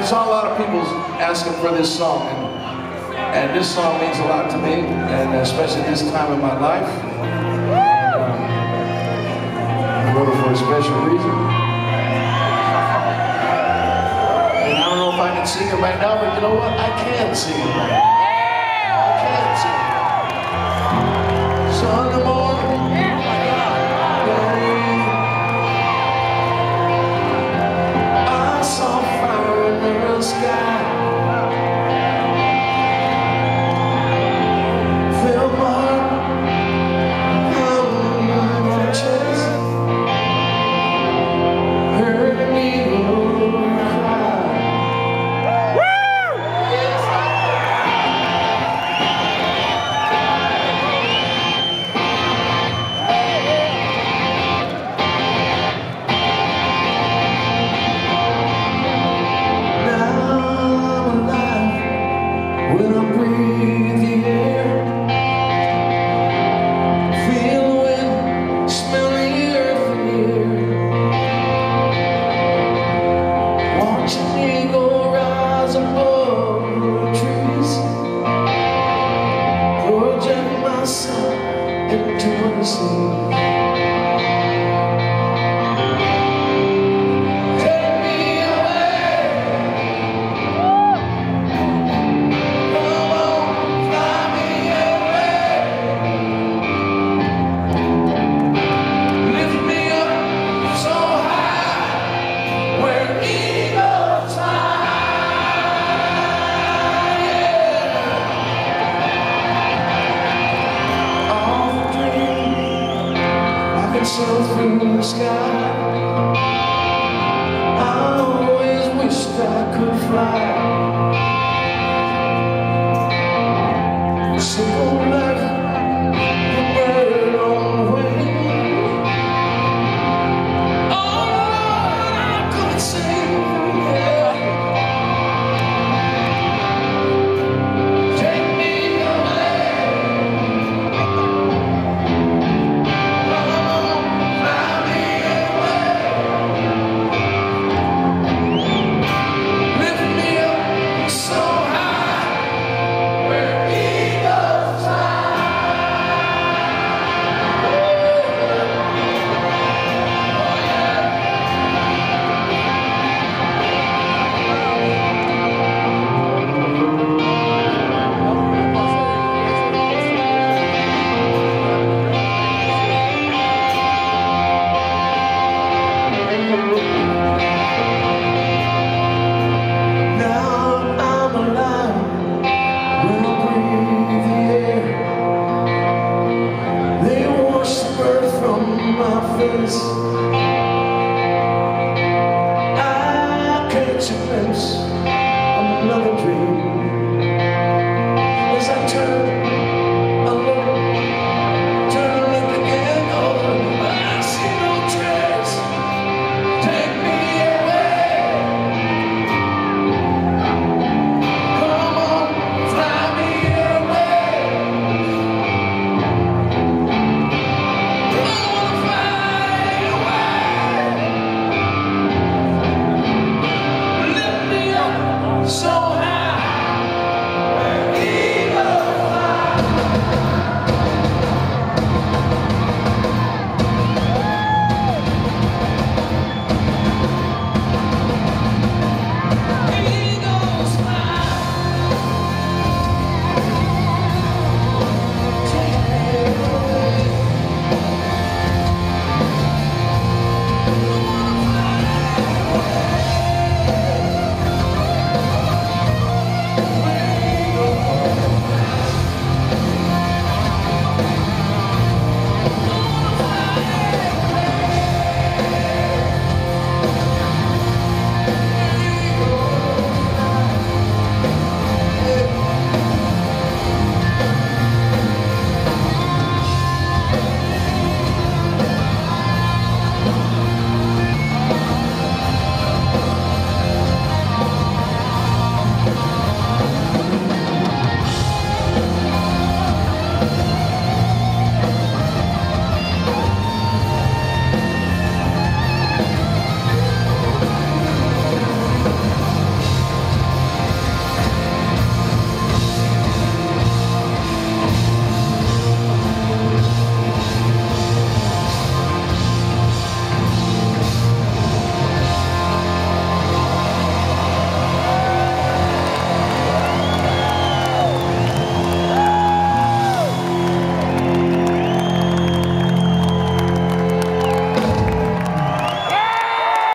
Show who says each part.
Speaker 1: I saw a lot of people asking for this song, and this song means a lot to me, and especially this time in my life. I wrote it for a special reason. And I don't know if I can sing it right now, but you know what? I can sing it right now. I can sing it. Sunday morning. I saw fire in the sky. Felt my heart pounding in my chest. Heard an eagle cry. When I breathe the air, feel the wind, smell the earth in the air. Watch an eagle rise above the trees, project myself into the sea. So through the sky, I always wished I could fly. Simple life, a bird on the wing. Oh, I could sing, yeah. Take me away. I catch a glimpse of another dream as I turn a look again. Oh, I see no trace. Take me away. Come on, fly me away. I wanna fly away. So